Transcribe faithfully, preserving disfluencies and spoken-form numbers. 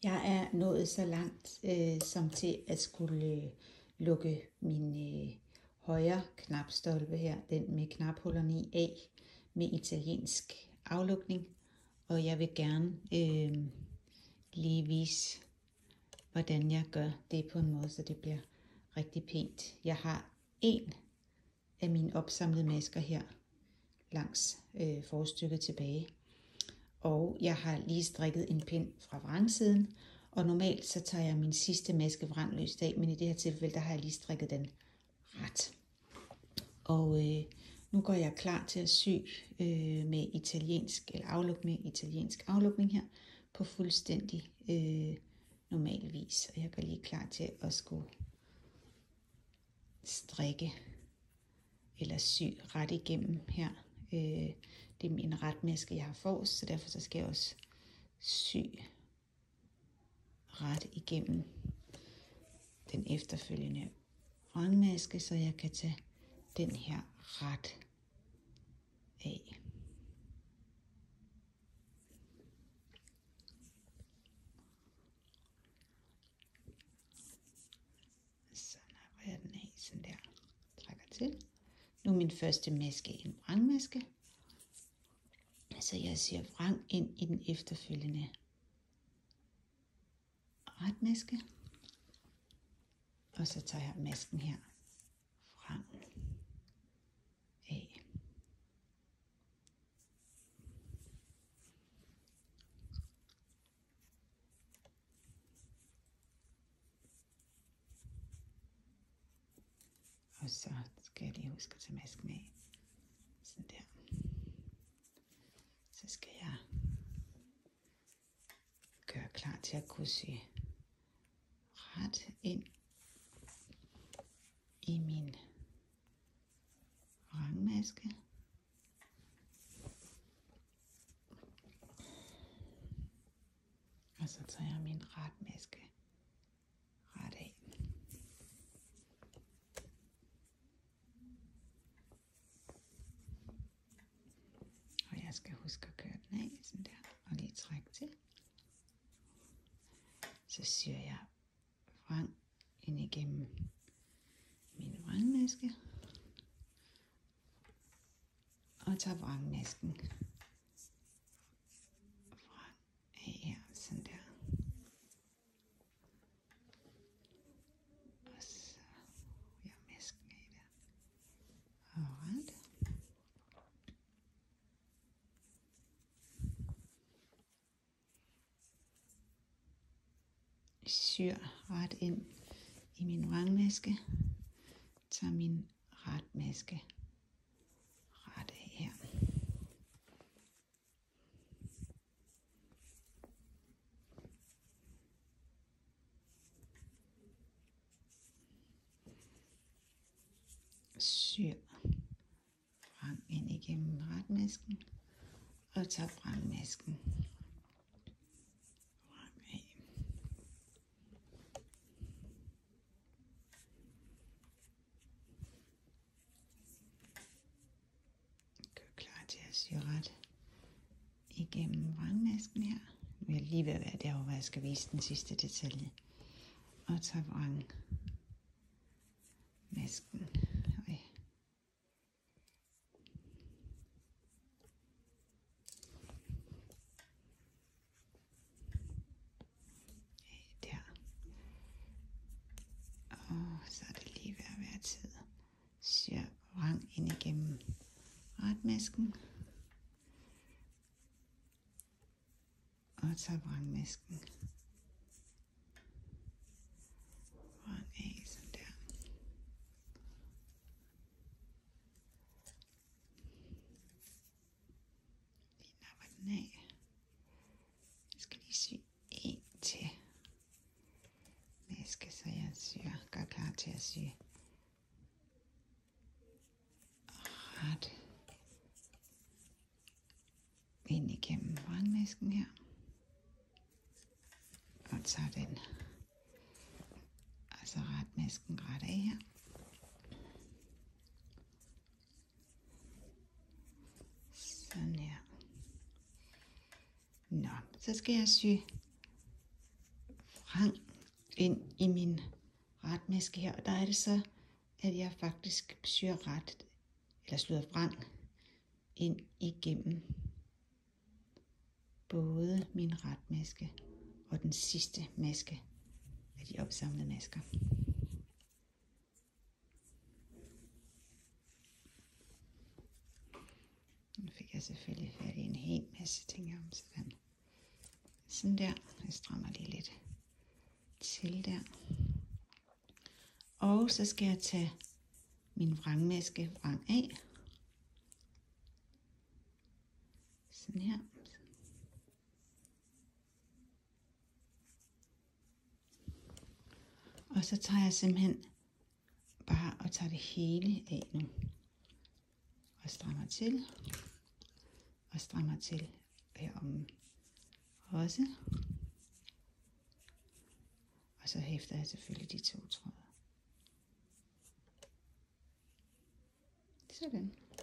Jeg er nået så langt øh, som til at skulle øh, lukke min øh, højre knapstolpe her, den med knaphullerne i af, med italiensk aflukning. Og jeg vil gerne øh, lige vise, hvordan jeg gør det på en måde, så det bliver rigtig pænt. Jeg har en af mine opsamlede masker her langs øh, forstykket tilbage. Og jeg har lige strikket en pind fra vrangsiden, og normalt så tager jeg min sidste maske vrangløst af, men i det her tilfælde, der har jeg lige strikket den ret. Og øh, nu går jeg klar til at sy øh, med italiensk, eller afluk med italiensk aflukning her, på fuldstændig øh, normal vis. Og jeg går lige klar til at skulle strikke, eller sy ret igennem her. Øh, det er min retmaske, jeg har forrest, så derfor så skal jeg også sy ret igennem den efterfølgende vrangmaske, så jeg kan tage den her ret af. Så napper jeg den af, sådan der, trækker til. Nu er min første maske en vrangmaske, så jeg syr vrang ind i den efterfølgende retmaske, og så tager jeg masken her vrang af. Og så skal jeg lige huske at tage masken af. Sådan der. Så skal jeg gøre klar til at kunne sy ret ind i min vrangmaske. Og så tager jeg min retmaske ret af. Og jeg skal huske at køre den af, sådan der, og lige trække til. Så syr jeg vrang ind igennem min vrangmaske, og tager vrangmasken vrang af her, sådan der. Og så jeg masken af der. Og ret. Syr ret ind i min vrangmaske, tager min retmaske ret af her. Syr vrang ind igennem retmasken, og tager vrangmasken vrang af. Gør klar til at sy ret igennem vrangmasken her. Nu er jeg lige ved at være derovre, hvor jeg skal vise den sidste detalje. Og tager vrangmasken. Oj. Der. Og så er det lige ved at være tid. Syr vrang ind igennem retmasken. Og tager vrangmasken vrang af, sådan der. Lige napper den af. Jeg skal lige sy en til maske, så jeg syr, gør klar til at sy ret ind igennem vrangmasken her. Og tager den, altså retmasken ret af her. Sådan her. Nå, så skal jeg sy vrang ind i min retmaske her. Og der er det så, at jeg faktisk syr ret, eller slår vrang ind igennem både min retmaske og den sidste maske af de opsamlede masker. Nu fik jeg selvfølgelig fat i en hel masse ting om sådan. Sådan der. Jeg strammer lige lidt til der. Og så skal jeg tage min vrangmaske vrang af. Sådan her. Og så tager jeg simpelthen bare og tager det hele af nu. Og strammer til. Og strammer til herom også. Og så hæfter jeg selvfølgelig de to tråde. Sådan.